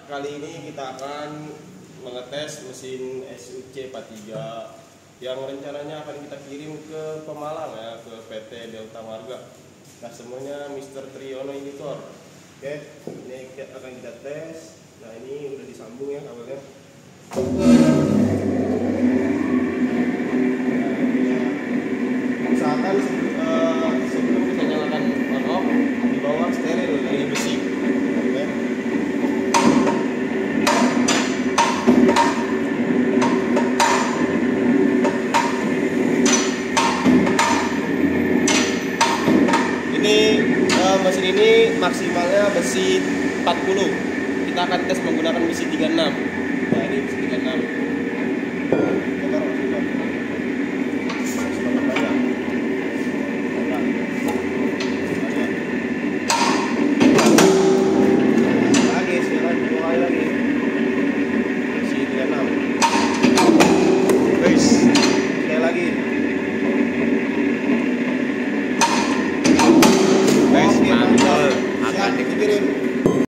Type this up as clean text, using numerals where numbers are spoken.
kali ini kita akan mengetes mesin SUC 43 yang rencananya akan kita kirim ke Pemalang ya, ke PT Delta Marga. Nah, semuanya Mr. Triyono Editor. Oke, ini akan kita tes. Nah, ini udah disambung ya kabelnya. Usahakan sebelum kita nyalakan on off di bawah steril dari besi. Oke. Ini mesin ini maksimalnya besi 40. Kita akan tes menggunakan besi 36. Nah, ini besi 36. Akan dikirim.